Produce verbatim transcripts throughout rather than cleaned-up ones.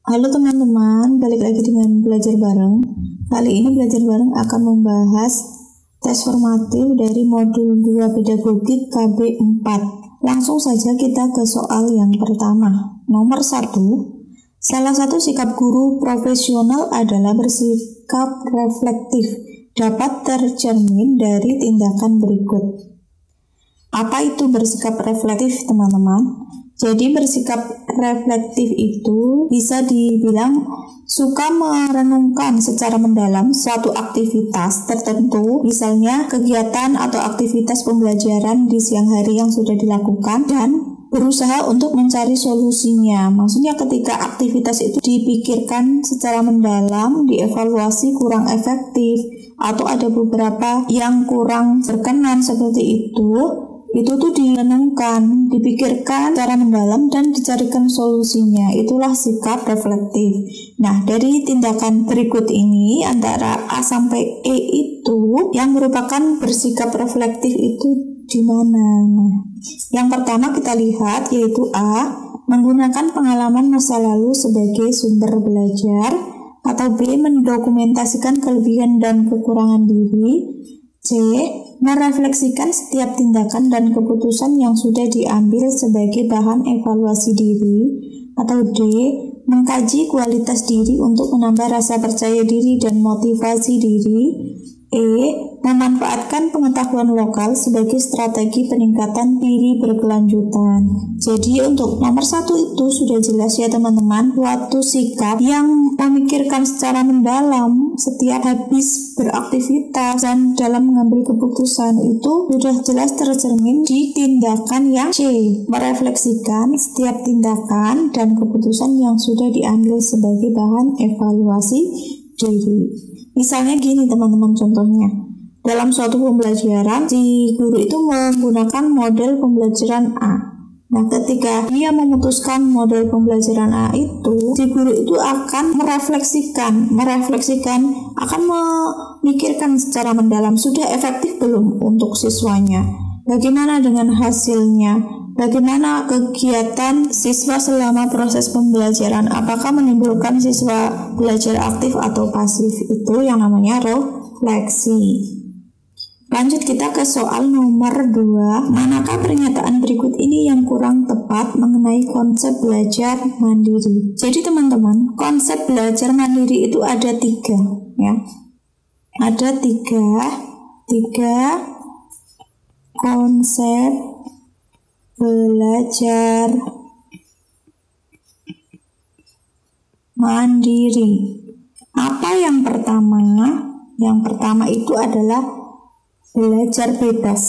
Halo teman-teman, balik lagi dengan belajar bareng. Kali ini belajar bareng akan membahas tes formatif dari modul dua pedagogik K B empat. Langsung saja kita ke soal yang pertama. Nomor satu, salah satu sikap guru profesional adalah bersikap reflektif, dapat tercermin dari tindakan berikut. Apa itu bersikap reflektif, teman-teman? Jadi bersikap reflektif itu bisa dibilang suka merenungkan secara mendalam suatu aktivitas tertentu, misalnya kegiatan atau aktivitas pembelajaran di siang hari yang sudah dilakukan dan berusaha untuk mencari solusinya. Maksudnya ketika aktivitas itu dipikirkan secara mendalam, dievaluasi kurang efektif, atau ada beberapa yang kurang berkenan seperti itu, itu tuh direnungkan, dipikirkan secara mendalam dan dicarikan solusinya. Itulah sikap reflektif. Nah, dari tindakan berikut ini antara A sampai E itu yang merupakan bersikap reflektif itu di mana? Nah, yang pertama kita lihat yaitu A, menggunakan pengalaman masa lalu sebagai sumber belajar, atau B, mendokumentasikan kelebihan dan kekurangan diri, C, merefleksikan setiap tindakan dan keputusan yang sudah diambil sebagai bahan evaluasi diri, atau D, mengkaji kualitas diri untuk menambah rasa percaya diri dan motivasi diri, E, memanfaatkan pengetahuan lokal sebagai strategi peningkatan diri berkelanjutan. Jadi untuk nomor satu itu sudah jelas ya teman-teman, suatu sikap yang memikirkan secara mendalam setiap habis beraktivitas dan dalam mengambil keputusan itu sudah jelas tercermin di tindakan yang C, merefleksikan setiap tindakan dan keputusan yang sudah diambil sebagai bahan evaluasi diri. Misalnya gini teman-teman, contohnya dalam suatu pembelajaran si guru itu menggunakan model pembelajaran A. Nah, ketika dia memutuskan model pembelajaran A itu, si guru itu akan merefleksikan, merefleksikan, akan memikirkan secara mendalam sudah efektif belum untuk siswanya, bagaimana dengan hasilnya, bagaimana kegiatan siswa selama proses pembelajaran, apakah menimbulkan siswa belajar aktif atau pasif. Itu yang namanya refleksi. Lanjut kita ke soal nomor dua. Manakah pernyataan berikut ini yang kurang tepat mengenai konsep belajar mandiri? Jadi teman-teman, konsep belajar mandiri itu ada tiga, ya. Ada tiga, tiga konsep belajar mandiri. Apa yang pertama? Yang pertama itu adalah belajar bebas.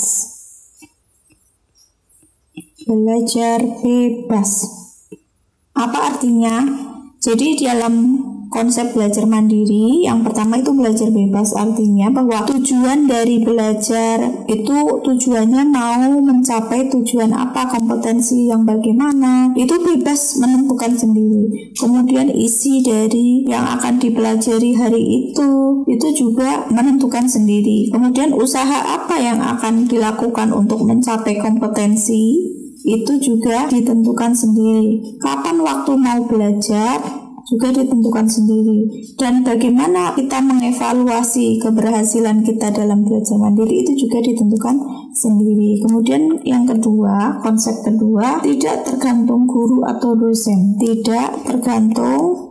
Belajar bebas. Apa artinya? Jadi dalam konsep belajar mandiri, yang pertama itu belajar bebas, artinya bahwa tujuan dari belajar itu tujuannya mau mencapai tujuan apa, kompetensi yang bagaimana, itu bebas menentukan sendiri. Kemudian isi dari yang akan dipelajari hari itu, itu juga menentukan sendiri. Kemudian usaha apa yang akan dilakukan untuk mencapai kompetensi, itu juga ditentukan sendiri. Kapan waktu mau belajar juga ditentukan sendiri, dan bagaimana kita mengevaluasi keberhasilan kita dalam belajar mandiri itu juga ditentukan sendiri. Kemudian yang kedua, konsep kedua, tidak tergantung guru atau dosen. Tidak tergantung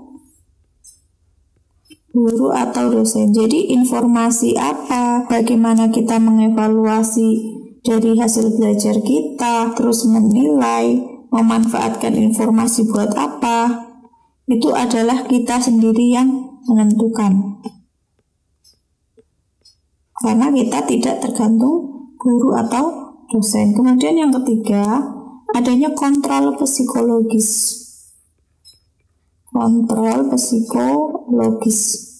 guru atau dosen. Jadi informasi apa, bagaimana kita mengevaluasi dari hasil belajar kita, terus menilai, memanfaatkan informasi buat apa, itu adalah kita sendiri yang menentukan. Karena kita tidak tergantung guru atau dosen. Kemudian yang ketiga, adanya kontrol psikologis. Kontrol psikologis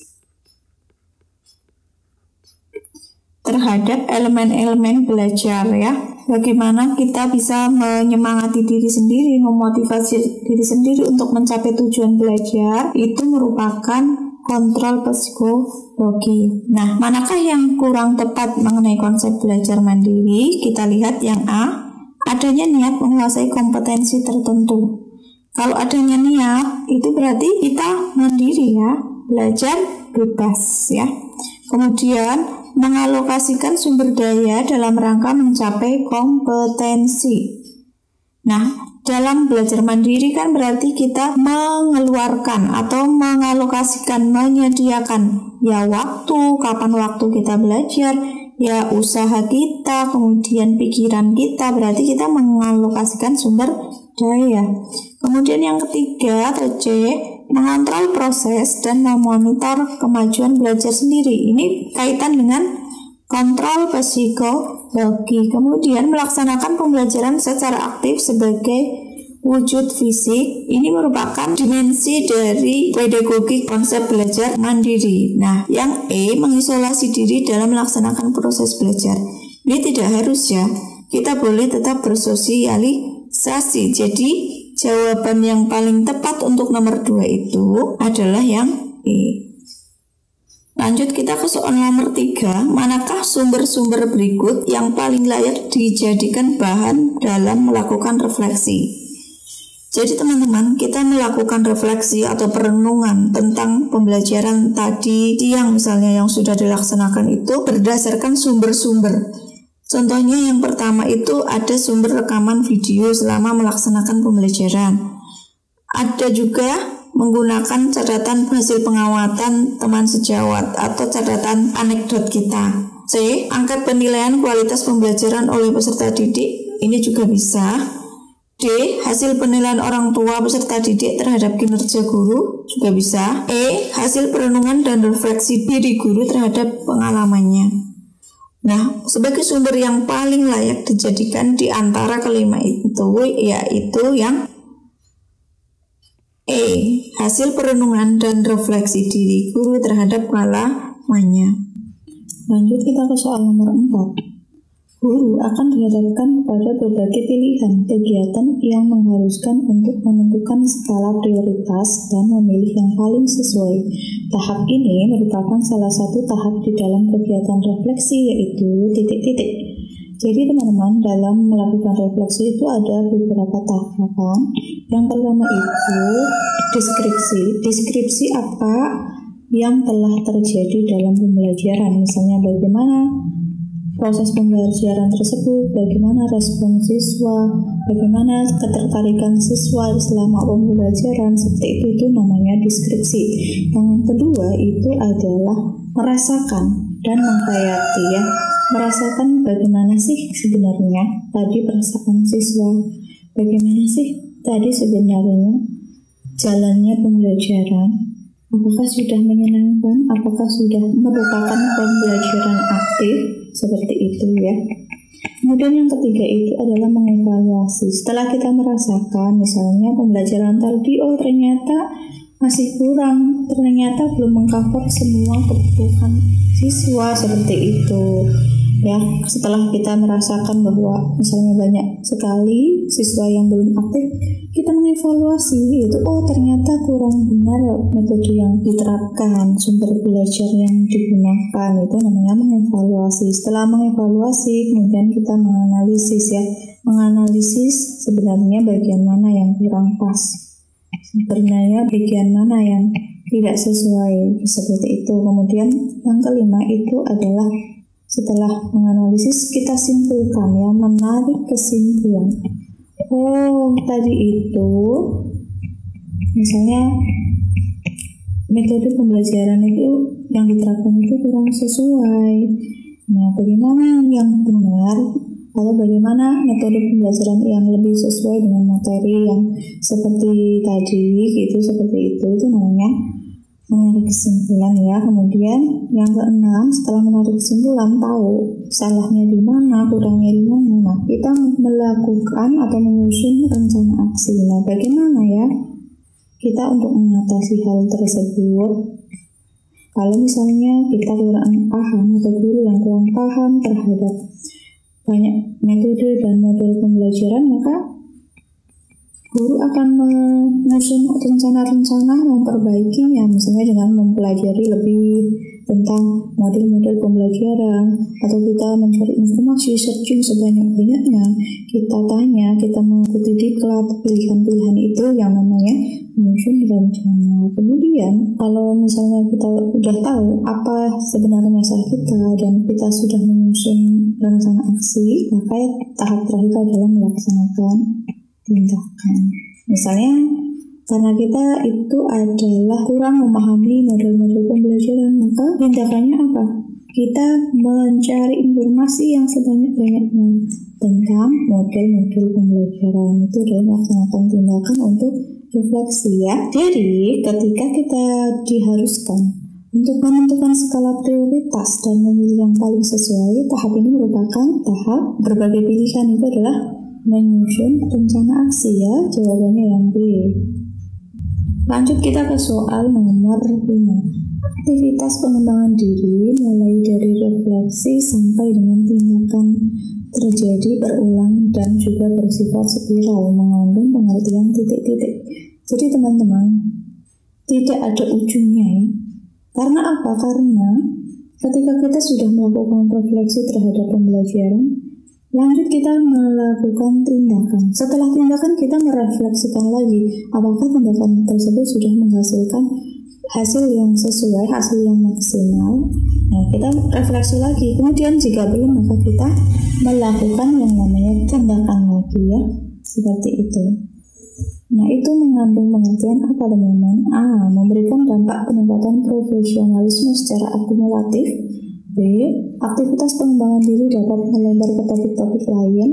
terhadap elemen-elemen belajar, ya. Bagaimana kita bisa menyemangati diri sendiri, memotivasi diri sendiri untuk mencapai tujuan belajar, itu merupakan kontrol psikologi. Nah, manakah yang kurang tepat mengenai konsep belajar mandiri? Kita lihat yang A, adanya niat menguasai kompetensi tertentu. Kalau adanya niat, itu berarti kita mandiri ya, belajar bebas ya. Kemudian mengalokasikan sumber daya dalam rangka mencapai kompetensi. Nah, dalam belajar mandiri kan berarti kita mengeluarkan atau mengalokasikan, menyediakan ya waktu, kapan waktu kita belajar, ya usaha kita, kemudian pikiran kita, berarti kita mengalokasikan sumber daya. Kemudian yang ketiga atau C, mengontrol proses dan memonitor kemajuan belajar sendiri. Ini kaitan dengan kontrol psikologi. Kemudian melaksanakan pembelajaran secara aktif sebagai wujud fisik. Ini merupakan dimensi dari pedagogi konsep belajar mandiri. Nah, yang E, mengisolasi diri dalam melaksanakan proses belajar. Ini tidak harus ya, kita boleh tetap bersosialisasi. Jadi jawaban yang paling tepat untuk nomor dua itu adalah yang E. Lanjut kita ke soal nomor tiga. Manakah sumber-sumber berikut yang paling layak dijadikan bahan dalam melakukan refleksi? Jadi teman-teman, kita melakukan refleksi atau perenungan tentang pembelajaran tadi yang misalnya yang sudah dilaksanakan itu berdasarkan sumber-sumber. Contohnya yang pertama itu ada sumber rekaman video selama melaksanakan pembelajaran. Ada juga menggunakan catatan hasil pengawatan teman sejawat atau catatan anekdot kita. C. Angkat penilaian kualitas pembelajaran oleh peserta didik. Ini juga bisa. D. Hasil penilaian orang tua peserta didik terhadap kinerja guru. Juga bisa. E. Hasil perenungan dan refleksi diri guru terhadap pengalamannya. Nah, sebagai sumber yang paling layak dijadikan di antara kelima itu yaitu yang E. Hasil perenungan dan refleksi diri guru terhadap pengalamannya. Lanjut kita ke soal nomor empat. Guru akan dihadapkan kepada berbagai pilihan kegiatan yang mengharuskan untuk menentukan skala prioritas dan memilih yang paling sesuai. Tahap ini merupakan salah satu tahap di dalam kegiatan refleksi, yaitu titik-titik. Jadi teman-teman, dalam melakukan refleksi itu ada beberapa tahapan. Yang pertama itu deskripsi. Deskripsi apa yang telah terjadi dalam pembelajaran. Misalnya bagaimana proses pembelajaran tersebut, bagaimana respon siswa, bagaimana ketertarikan siswa selama pembelajaran, seperti itu, itu namanya deskripsi. Yang kedua itu adalah merasakan dan menghayati ya. Merasakan bagaimana sih sebenarnya tadi perasaan siswa, bagaimana sih tadi sebenarnya jalannya pembelajaran, apakah sudah menyenangkan, apakah sudah merupakan pembelajaran aktif, seperti itu ya. Kemudian yang ketiga itu adalah mengevaluasi. Setelah kita merasakan misalnya pembelajaran tadi, oh ternyata masih kurang, ternyata belum mengcover semua kebutuhan siswa, seperti itu ya. Setelah kita merasakan bahwa misalnya banyak sekali siswa yang belum aktif, kita mengevaluasi itu, oh ternyata kurang benar metode yang diterapkan, sumber belajar yang digunakan, itu namanya mengevaluasi. Setelah mengevaluasi kemudian kita menganalisis ya, menganalisis sebenarnya bagian mana yang kurang pas, sebenarnya bagian mana yang tidak sesuai, seperti itu. Kemudian yang kelima itu adalah setelah menganalisis kita simpulkan ya, menarik kesimpulan. Oh tadi itu misalnya metode pembelajaran itu yang diterapkan itu kurang sesuai. Nah bagaimana yang benar atau bagaimana metode pembelajaran yang lebih sesuai dengan materi yang seperti tadi gitu, seperti itu, itu namanya menarik kesimpulan ya. Kemudian yang keenam, setelah menarik kesimpulan, tahu salahnya di mana, kurangnya di mana, nah kita melakukan atau menyusun rencana aksi. Nah bagaimana ya kita untuk mengatasi hal tersebut? Kalau misalnya kita kurang paham atau guru yang kurang paham terhadap banyak metode dan model pembelajaran, maka guru akan menyusun rencana-rencana memperbaiki ya, misalnya dengan mempelajari lebih tentang model-model pembelajaran, atau kita mencari informasi, searching sebanyak-banyaknya, kita tanya, kita mengikuti diklat, pilihan-pilihan itu yang namanya menyusun rencana. Kemudian kalau misalnya kita udah tahu apa sebenarnya masalah kita dan kita sudah menyusun rencana aksi, maka tahap terakhir adalah melaksanakan tindakan. Misalnya karena kita itu adalah kurang memahami model-model pembelajaran, maka tindakannya apa? Kita mencari informasi yang sebanyak-banyaknya tentang model-model pembelajaran. Itu adalah melaksanakan tindakan untuk refleksi ya. Jadi ketika kita diharuskan untuk menentukan skala prioritas dan memilih yang paling sesuai, tahap ini merupakan tahap berbagai pilihan. Itu adalah menyusun rencana aksi ya. Jawabannya yang B. Lanjut kita ke soal nomor lima. Aktivitas pengembangan diri mulai dari refleksi sampai dengan tindakan terjadi berulang dan juga bersifat spiral, mengandung pengertian titik-titik. Jadi teman-teman, tidak ada ujungnya ya. Karena apa? Karena ketika kita sudah melakukan refleksi terhadap pembelajaran, lanjut kita melakukan tindakan. Setelah tindakan kita merefleksikan lagi apakah tindakan tersebut sudah menghasilkan hasil yang sesuai, hasil yang maksimal. Nah, kita refleksi lagi. Kemudian jika belum, maka kita melakukan yang namanya tindakan lagi ya. Seperti itu. Nah, itu mengandung pengertian apa teman-teman? A. Memberikan dampak peningkatan profesionalisme secara akumulatif. B. Aktivitas pengembangan diri dapat melebar ke topik-topik lain.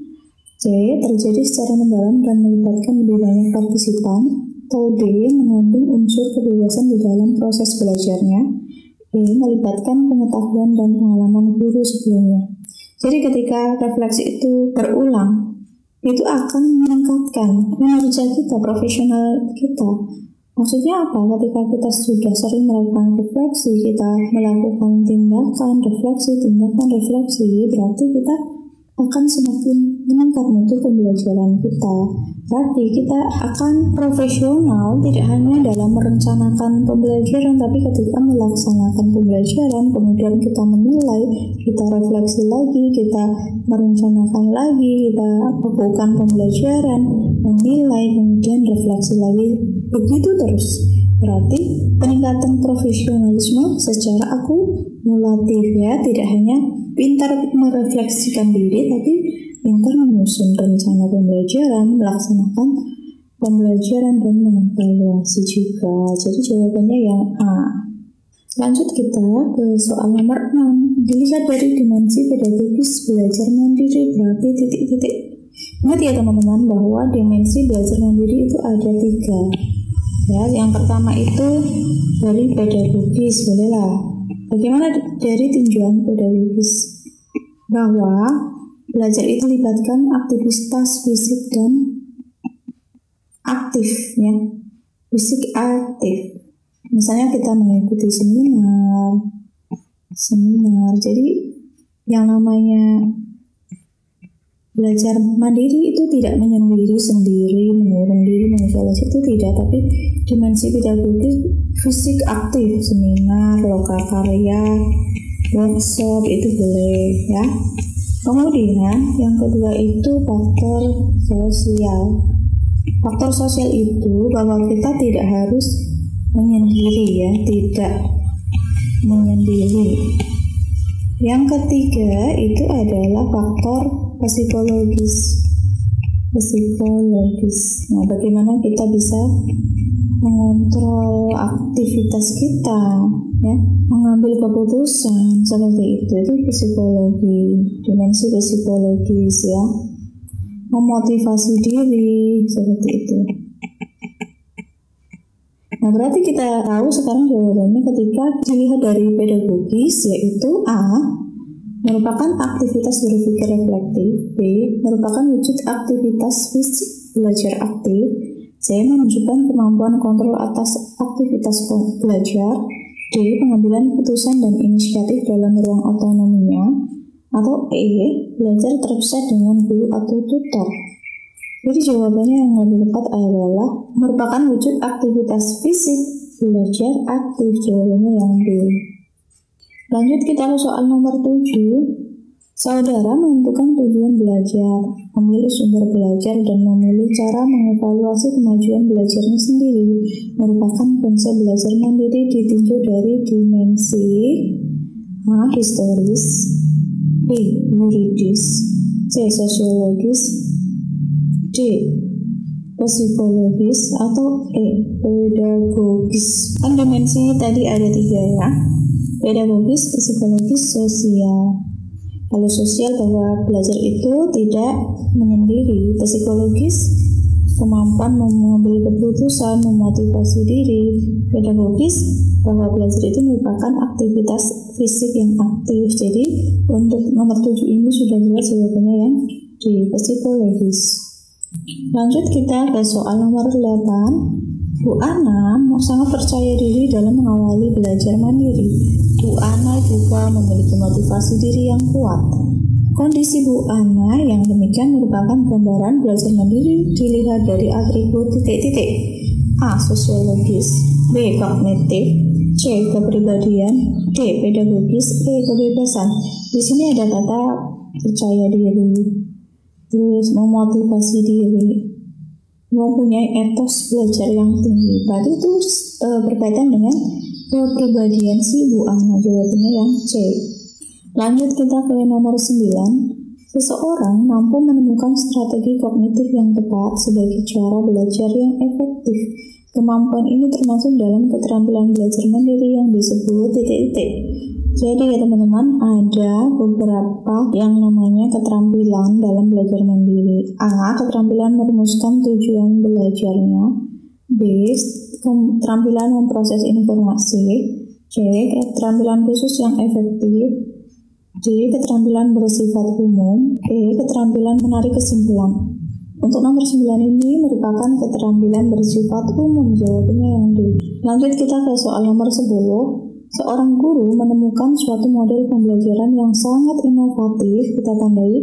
C. Terjadi secara mendalam dan melibatkan lebih banyak partisipan. Atau D. Mengandung unsur kebebasan di dalam proses belajarnya. E. Melibatkan pengetahuan dan pengalaman guru sebelumnya. Jadi ketika refleksi itu berulang, itu akan meningkatkan kinerja kita, profesional kita. Maksudnya apa? Ketika kita sudah sering melakukan refleksi, kita melakukan tindakan, refleksi, tindakan, refleksi, berarti kita akan semakin meningkat mutu pembelajaran kita. Berarti kita akan profesional tidak hanya dalam merencanakan pembelajaran, tapi ketika melaksanakan pembelajaran, kemudian kita menilai, kita refleksi lagi, kita merencanakan lagi, kita lakukan pembelajaran, menilai, kemudian refleksi lagi, begitu terus. Berarti peningkatan profesionalisme secara akumulatif ya, tidak hanya pintar merefleksikan diri, tapi pintar menyusun rencana pembelajaran, melaksanakan pembelajaran dan mengevaluasi juga. Jadi jawabannya yang A. Lanjut kita ke soal nomor enam. Dilihat dari dimensi pedagogis belajar mandiri berarti titik-titik. Ingat ya teman-teman bahwa dimensi belajar mandiri itu ada tiga. Ya, yang pertama itu dari pedagogis, bolehlah. Bagaimana dari tinjauan pedagogis? Bahwa belajar itu melibatkan aktivitas fisik dan aktif, ya. Fisik aktif. Misalnya kita mengikuti seminar, seminar. Jadi yang namanya belajar mandiri itu tidak menyendiri sendiri, mengurung diri, mengisolasi, itu tidak, tapi dimensi pedagogis fisik aktif, seminar, lokal karya, workshop itu boleh ya. Kemudian yang kedua itu faktor sosial. Faktor sosial itu bahwa kita tidak harus menyendiri ya, tidak menyendiri. Yang ketiga itu adalah faktor psikologis. Psikologis. Nah, bagaimana kita bisa mengontrol aktivitas kita, ya, mengambil keputusan seperti itu. Itu psikologi, dimensi psikologis ya. Memotivasi diri seperti itu. Nah, berarti kita tahu sekarang jawabannya ketika dilihat dari pedagogis, yaitu A. merupakan aktivitas berpikir reflektif, B. merupakan wujud aktivitas fisik belajar aktif, C. menunjukkan kemampuan kontrol atas aktivitas belajar, D. pengambilan keputusan dan inisiatif dalam ruang otonominya, atau E. belajar terpisah dengan guru atau tutor. Jadi jawabannya yang lebih tepat adalah merupakan wujud aktivitas fisik belajar aktif. Jawabannya yang B. Lanjut kita ke soal nomor tujuh. Saudara menentukan tujuan belajar, memilih sumber belajar, dan memilih cara mengevaluasi kemajuan belajarnya sendiri merupakan konsep belajar mandiri ditinjau dari dimensi A. Historis, B. Yuridis, C. Sosiologis, D. Psikologis, atau E. Pedagogis. Kan dimensinya tadi ada tiga ya, pedagogis, psikologis, sosial. Kalau sosial bahwa belajar itu tidak menyendiri, psikologis kemampuan mengambil keputusan, memotivasi diri, pedagogis bahwa belajar itu merupakan aktivitas fisik yang aktif. Jadi untuk nomor tujuh ini sudah jelas jawabannya yang di psikologis. Lanjut kita ke soal nomor delapan. Bu Ana sangat percaya diri dalam mengawali belajar mandiri. Bu Ana juga memiliki motivasi diri yang kuat. Kondisi Bu Ana yang demikian merupakan gambaran belajar mandiri dilihat dari atribut titik-titik. A. Sosiologis, B. Kognitif, C. Kepribadian, D. Pedagogis, E. Kebebasan. Di sini ada kata percaya diri, terus memotivasi diri, mempunyai etos belajar yang tinggi. Berarti itu e, berkaitan dengan kepribadian si Bu Ana. Jawabannya yang C. Lanjut kita ke nomor sembilan. Seseorang mampu menemukan strategi kognitif yang tepat sebagai cara belajar yang efektif. Kemampuan ini termasuk dalam keterampilan belajar mandiri yang disebut titik-titik. Jadi ya teman-teman, ada beberapa yang namanya keterampilan dalam belajar mandiri. A. Keterampilan merumuskan tujuan belajarnya. B. Keterampilan memproses informasi. C. Keterampilan khusus yang efektif. D. Keterampilan bersifat umum. E. Keterampilan menarik kesimpulan. Untuk nomor sembilan ini merupakan keterampilan bersifat umum. Jawabannya yang D. Lanjut kita ke soal nomor sepuluh. Seorang guru menemukan suatu model pembelajaran yang sangat inovatif, kita tandai,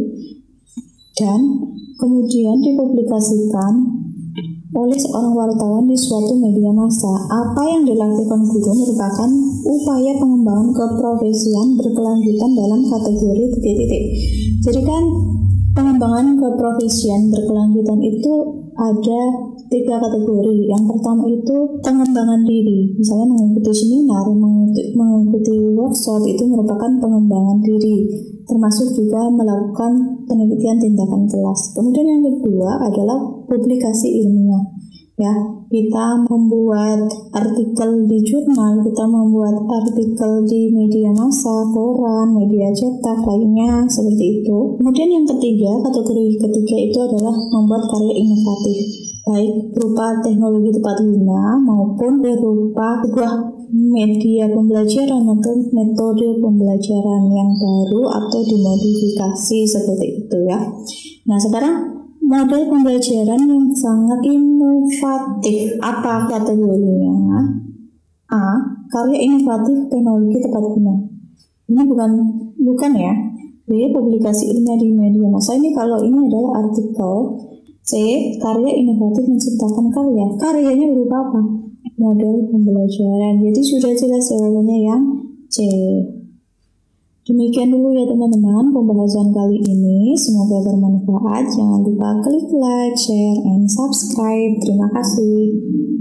dan kemudian dipublikasikan oleh seorang wartawan di suatu media massa. Apa yang dilakukan guru merupakan upaya pengembangan keprofesian berkelanjutan dalam kategori titik-titik. Jadi kan pengembangan keprofesian berkelanjutan itu ada tiga kategori. Yang pertama itu pengembangan diri, misalnya mengikuti seminar, mengikuti, mengikuti workshop, itu merupakan pengembangan diri, termasuk juga melakukan penelitian tindakan kelas. Kemudian yang kedua adalah publikasi ilmiah. Ya, kita membuat artikel di jurnal, kita membuat artikel di media massa, koran, media cetak lainnya seperti itu. Kemudian yang ketiga, kategori ketiga itu adalah membuat karya inovatif, baik berupa teknologi tepat guna maupun berupa sebuah media pembelajaran atau metode pembelajaran yang baru atau dimodifikasi seperti itu ya. Nah sekarang model pembelajaran yang sangat inovatif, apa kategorinya? A. Karya inovatif teknologi tepat guna. Ini bukan bukan ya. B. Publikasi ilmiah di media massa. Ini kalau ini adalah artikel. C. Karya inovatif menciptakan karya. Karyanya berupa apa? Model pembelajaran. Jadi sudah jelas jawabannya yang C. Demikian dulu ya teman-teman pembahasan kali ini. Semoga bermanfaat. Jangan lupa klik like, share, and subscribe. Terima kasih.